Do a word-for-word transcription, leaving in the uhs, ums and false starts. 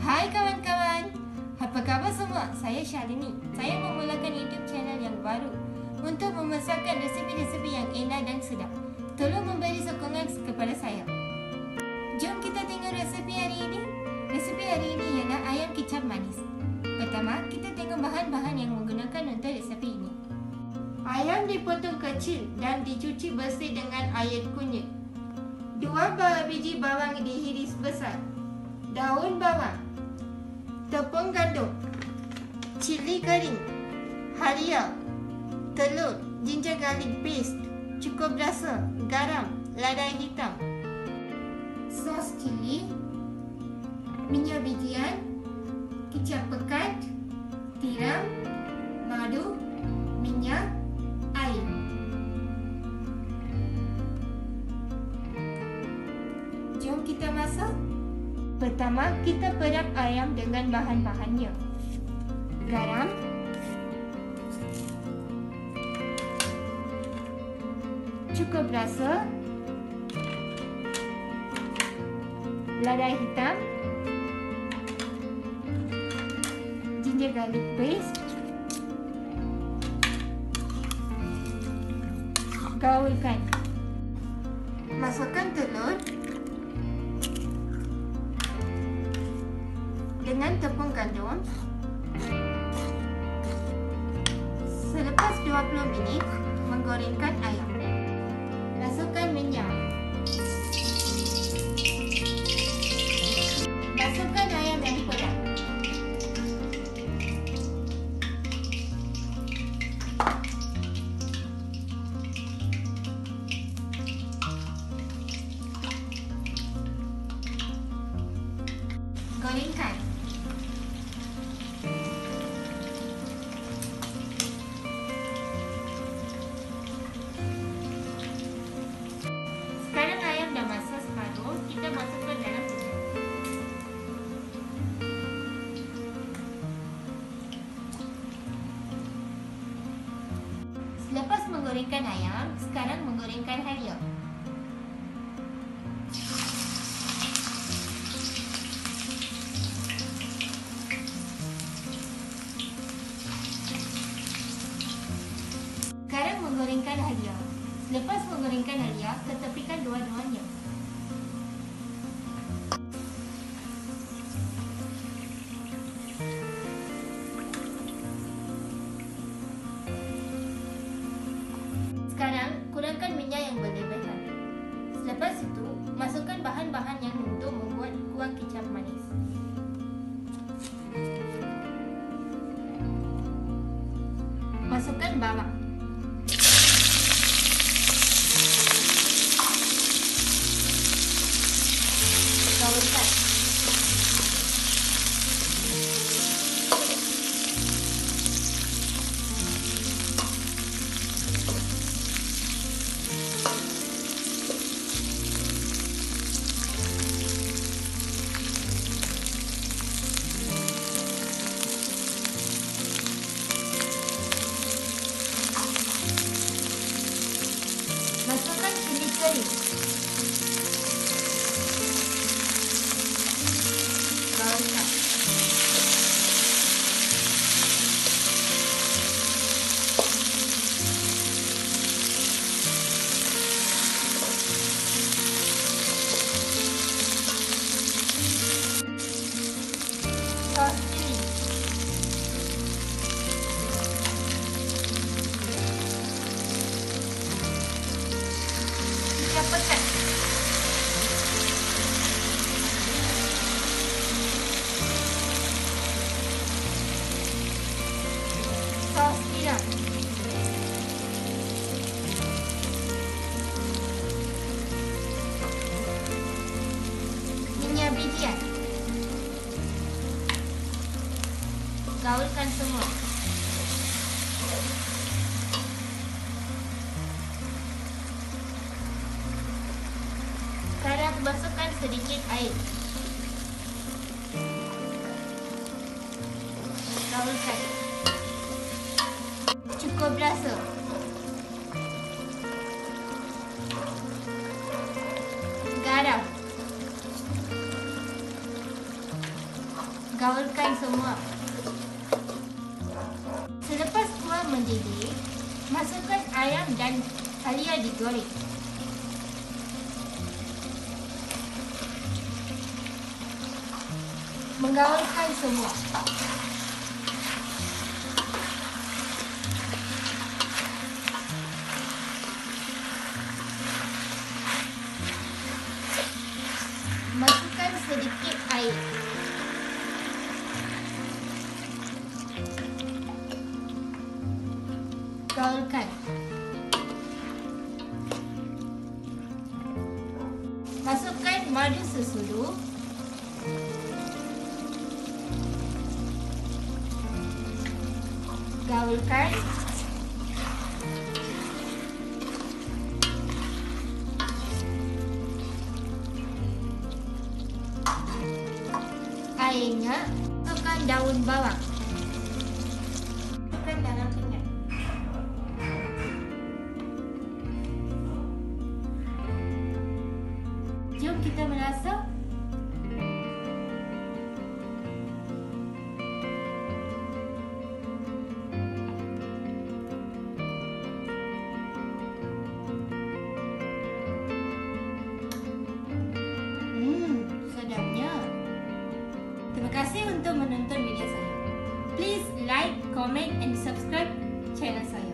Hai kawan-kawan, apa khabar semua? Saya Syalini. Saya memulakan YouTube channel yang baru untuk memasakkan resipi-resipi yang enak dan sedap. Tolong memberi sokongan kepada saya. Jom kita tengok resipi hari ini. Resipi hari ini ialah ayam kicap manis. Pertama, kita tengok bahan-bahan yang menggunakan untuk resipi ini. Ayam dipotong kecil dan dicuci bersih dengan air kunyit. Dua buah biji bawang dihiris besar. Daun bawang, tepung gandum, cili kering, halia, telur, ginger garlic paste, cukup rasa, garam, lada hitam, sos cili, minyak bijian, kicap pekat, tiram, madu, minyak, air. Jom kita masak. Pertama, kita perap ayam dengan bahan-bahannya. Garam, cukup rasa, lada hitam, ginger garlic paste, gaulkan. Masukkan telur dengan tepung gandum. Selepas dua puluh minit, menggorengkan ayam. Masukkan minyak. Masukkan ayam yang perap. Gorengkan. Sekarang ayam dah masak separuh, kita masukkan dalam minyak. Selepas menggorengkan ayam, sekarang menggorengkan halia. Sekarang menggorengkan halia. Selepas menggorengkan halia, ketepikan dua-duanya. Sekarang, kurangkan minyak yang berlebihan. Selepas itu, masukkan bahan-bahan yang untuk membuat kuah kicap manis. Masukkan bawang. Gaulkan. Masukkan cili kering. Gaulkan. Sos cili. Kicap pekat. Sos tiram. Minyak bijian. Gaulkan semua. Sekarang masukkan sedikit air. Gaulkan. Cukup rasa. Garam. Gaulkan semua. Selepas kuah mendidih, masukkan ayam dan halia digoreng. Menggaulkan semua. Masukkan sedikit air. Gaulkan. Masukkan madu sesudu. Gaulkan. Airnya, masukkan daun bawang. Masukkan dalam pinggan. Jom kita merasa. Terima kasih untuk menonton video saya. Please like, comment and subscribe channel saya.